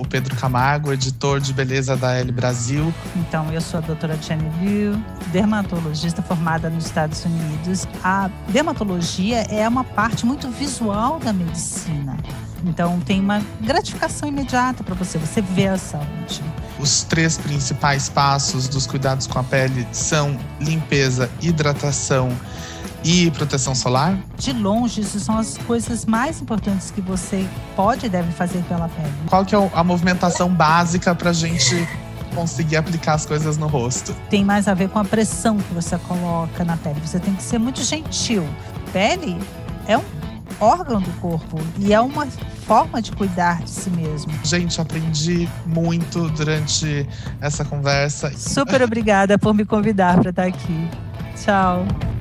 Pedro Camargo, editor de beleza da Elle Brasil. Então, eu sou a doutora Jenny Liu, dermatologista formada nos Estados Unidos. A dermatologia é uma parte muito visual da medicina. Então, tem uma gratificação imediata para você vê a saúde. Os 3 principais passos dos cuidados com a pele são limpeza, hidratação e proteção solar? De longe, isso são as coisas mais importantes que você pode e deve fazer pela pele. Qual que é a movimentação básica para a gente conseguir aplicar as coisas no rosto? Tem mais a ver com a pressão que você coloca na pele. Você tem que ser muito gentil. Pele é um órgão do corpo e é uma forma de cuidar de si mesmo. Gente, aprendi muito durante essa conversa. Super obrigada por me convidar para estar aqui. Tchau.